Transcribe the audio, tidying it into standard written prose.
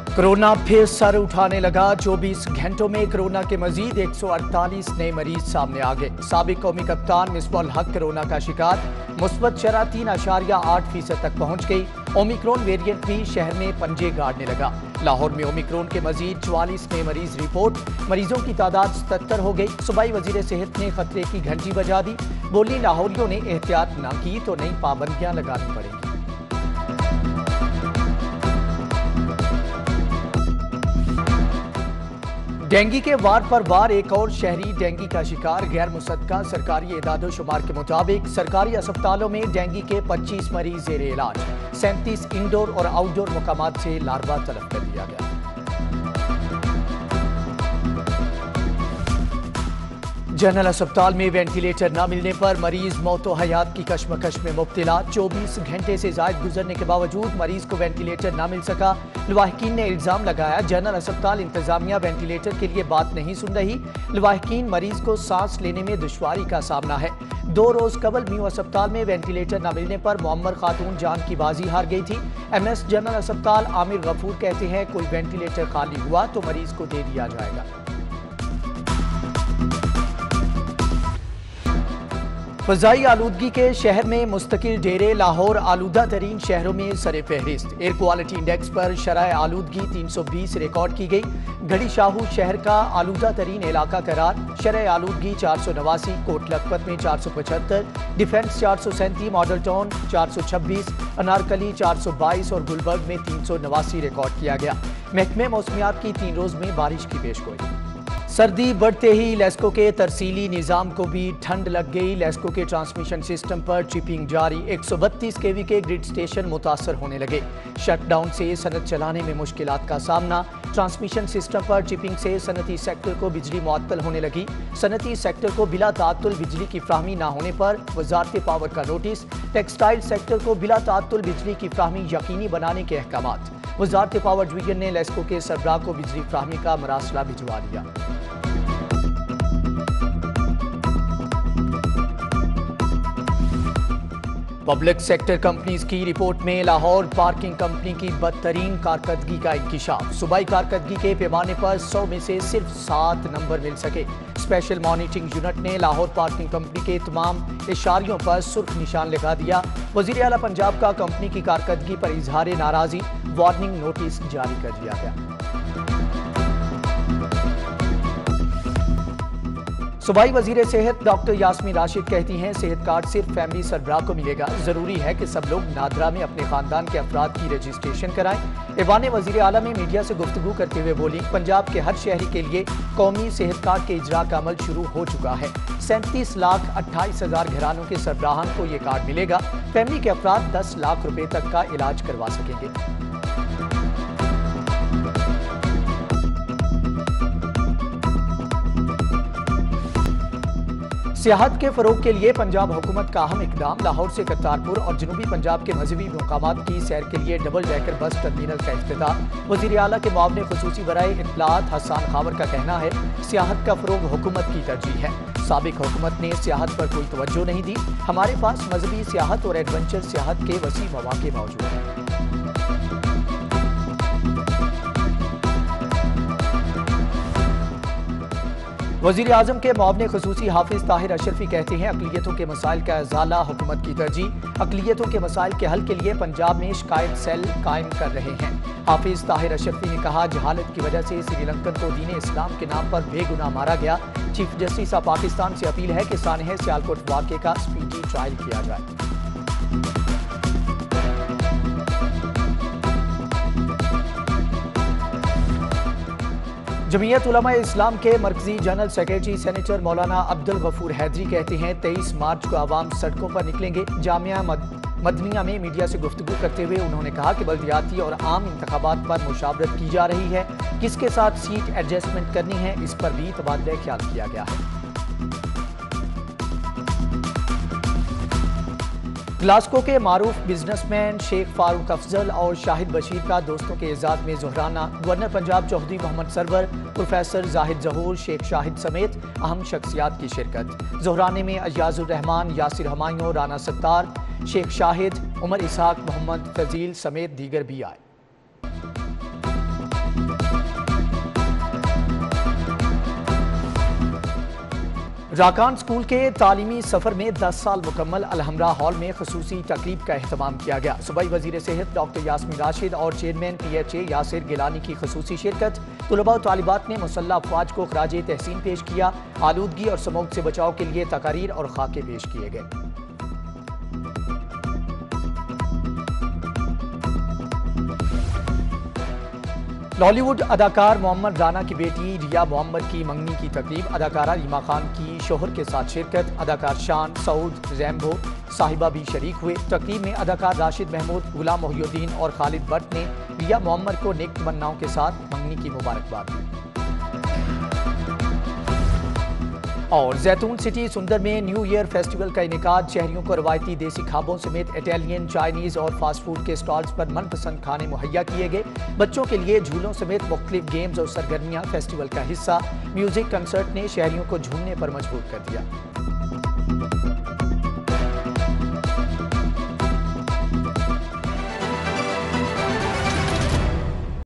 Corona फिर sir उठाने लगा। 24 घंटों में कोरोना के मजीद 148 नए मरीज सामने आ गए। साबिक कौमी कप्तान मिसबाहुल हक कोरोना का शिकार। मुस्बत शरह 3.8% तक पहुंच गई। ओमिक्रॉन वेरिएंट भी शहर में पंजे गाड़ने लगा। लाहौर में ओमिक्रॉन के मजीद 44 नए मरीज रिपोर्ट। मरीजों की तादाद 77 हो गई। सूबाई वजीर सेहत ने खतरे की घंटी बजा दी। बोली लाहौरियों ने एहतियात न की तो नई पाबंदियां लगानी पड़ेंगी। डेंगी के वार पर वार एक और शहरी डेंगी का शिकार। गैर मुसद्दका सरकारी एदादो शुमार के मुताबिक सरकारी अस्पतालों में डेंगी के 25 मरीज जेर इलाज। 37 इंडोर और आउटडोर मुकामात से लार्वा तलब कर दिया गया। जनरल अस्पताल में वेंटिलेटर न मिलने पर मरीज मौतो हयात की कशमकश में मुब्तला। 24 घंटे से जायद गुजरने के बावजूद मरीज को वेंटिलेटर न मिल सका। लवाहिकीन ने इल्जाम लगाया जनरल अस्पताल इंतजामिया वेंटिलेटर के लिए बात नहीं सुन रही। लवाहिकीन मरीज को सांस लेने में दुश्वारी का सामना है। 2 रोज कबल म्यू अस्पताल में वेंटिलेटर न मिलने पर मुअम्मर खातून जान की बाजी हार गई थी। MS जनरल अस्पताल आमिर गफूर कहते हैं कोई वेंटिलेटर खाली हुआ तो मरीज को दे दिया जाएगा। फ़ज़ाई आलूदगी के शहर में मुस्तकिल डेरे। लाहौर आलूदा तरीन शहरों में सरे फहरिस्त। एयर क्वालिटी इंडेक्स पर शरह आलूदगी 320 रिकॉर्ड की गई। घड़ी शाहू शहर का आलूदा तरीन इलाका करार। शरह आलूदगी 489, कोट लखपत में 475, डिफेंस 437, मॉडल टाउन 426, अनारकली 422 और गुलबर्ग में 389 रिकॉर्ड किया गया। महकमे मौसमियात की 3 रोज में बारिश की पेशगोई। सर्दी बढ़ते ही लेस्को के तरसीली निज़ाम को भी ठंड लग गई। लेस्को के ट्रांसमिशन सिस्टम पर ट्रिपिंग जारी। 132 kV के ग्रिड स्टेशन मुतासर होने लगे। शटडाउन से सनत चलाने में मुश्किलात का सामना। ट्रांसमिशन सिस्टम पर ट्रिपिंग से सनती सेक्टर को बिजली मुअत्तल होने लगी। सनती सेक्टर को बिला ताअत्तुल बिजली की फ्राहमी न होने पर वजारत पावर का नोटिस। टेक्सटाइल सेक्टर को बिला ताअत्तुल बिजली की फ्राहमी यकीनी बनाने के अहकामात। वजारत पावर डिवीजन ने लेस्को के सरबराह को बिजली फ्राहमी का मरासला भिजवा दिया। पब्लिक सेक्टर कंपनीज की रिपोर्ट में लाहौर पार्किंग कंपनी की बदतरीन कारकर्दगी का इंकिशाफ। सूबाई कारकर्दगी के पैमाने पर 100 में से सिर्फ 7 नंबर मिल सके। स्पेशल मॉनिटरिंग यूनिट ने लाहौर पार्किंग कंपनी के तमाम इशारियों पर सुर्ख निशान लगा दिया। वजीर आला पंजाब का कंपनी की कारकर्दगी पर इजहार नाराजगी। वार्निंग नोटिस जारी कर दिया गया। सूबाई वजीर सेहत डॉक्टर यास्मीन राशिद कहती हैं सेहत कार्ड सिर्फ फैमिली सरबराह को मिलेगा। जरूरी है कि सब लोग नादरा में अपने खानदान के अफराद की रजिस्ट्रेशन कराएं। ऐवान वजीर आला में मीडिया से गुफ्तगू करते हुए बोली पंजाब के हर शहरी के लिए कौमी सेहत कार्ड के इजरा का अमल शुरू हो चुका है। 37,28,000 घरानों के सरबराहान को ये कार्ड मिलेगा। फैमिली के अफराद 10 लाख रुपए तक का इलाज करवा सकेंगे। सियाहत के फरोग के लिए पंजाब हुकूमत का अहम इकदाम। लाहौर से करतारपुर और जनूबी पंजाब के मजहबी मुकामात की सैर के लिए डबल डेकर बस टर्मिनल का इफ्तिताह। वज़ीर आला के मुआवने खुसूसी बराए इत्तलात हसन खावर का कहना है सियाहत का फरोग हुकूमत की तरजीह है। साबिक हुकूमत ने सियाहत पर कोई तवज्जो नहीं दी। हमारे पास मजहबी सियाहत और एडवेंचर सियाहत के वसी मौके मौजूद हैं। वज़ीर आज़म के मुआवने खुसूसी हाफिज ताहिर अशरफी कहते हैं अक़लियतों के मसाइल का इज़ाला हुकूमत की तरजीह। अक़लियतों के मसाइल के हल के लिए पंजाब में शिकायत सेल कायम कर रहे हैं। हाफिज ताहिर अशरफी ने कहा जहालत की वजह से श्रीलंकन को दीन इस्लाम के नाम पर बेगुनाह मारा गया। चीफ जस्टिस ऑफ पाकिस्तान से अपील है कि सानहे सियालकोट वाक़े का स्पीडी ट्रायल किया जाए। जमीयत उलमा इस्लाम के मरकजी जनरल सेक्रेटरी सेनेटर मौलाना अब्दुल गफूर हैदरी कहते हैं 23 मार्च को आवाम सड़कों पर निकलेंगे। जामिया मदनिया में मीडिया से गुफ्तगू करते हुए उन्होंने कहा कि बल्दियाती और आम इंतखाबात पर मुशावरत की जा रही है। किसके साथ सीट एडजस्टमेंट करनी है इस पर भी तबादला ख्याल किया गया है। ग्लासगो के मारूफ बिजनेसमैन शेख फारूक अफजल और शाहिद बशीर का दोस्तों के एजाज में ज़ोहराना। गवर्नर पंजाब चौधरी मोहम्मद सरवर, प्रोफेसर जाहिद जहूर, शेख शाहिद समेत अहम शख्सियात की शिरकत। ज़ोहराने में अयाजुर रहमान, यासिर हमायूं, राना सत्तार, शेख शाहिद, उमर इसहाक, मोहम्मद फजील समेत दीगर भी आए। रज़ाकान स्कूल के तालीमी सफर में 10 साल मुकम्मल अलहमरा हॉल में खुसूसी तकरीब का एहतमाम किया गया। सूबाई वजीर सेहत डॉक्टर यास्मीन राशिद और चेयरमैन PHA यासिर गिलानी की खुसूसी शिरकत। तुलबा और तालिबात ने मुसल्लह अफवाज को खराजे तहसीन पेश किया। आलूदगी और स्मोक से बचाव के लिए तकारीर और खाके पेश किए गए। बॉलीवुड अदाकार मोहम्मद राना की बेटी रिया मोहम्मद की मंगनी की तकरीब। अदाकारा रीमा खान की शोहर के साथ शिरकत। अदाकार शान, सऊद, रैम्बो, साहिबा भी शरीक हुए। तकरीब में अदाकार राशिद महमूद, गुलाम मोहिउद्दीन और खालिद भट्ट ने रिया मोहम्मद को नेक तमन्नाओं के साथ मंगनी की मुबारकबाद दी। और जैतून सिटी सुंदर में न्यू ईयर फेस्टिवल का इनेकाद। शहरियों को रवायती देसी खाबों समेत इटालियन, चाइनीज और फास्ट फूड के स्टॉल्स पर मनपसंद खाने मुहैया किए गए। बच्चों के लिए झूलों समेत मुख्तलिफ गेम्स और सरगर्मियां फेस्टिवल का हिस्सा। म्यूजिक कंसर्ट ने शहरियों को झूमने पर मजबूर कर दिया।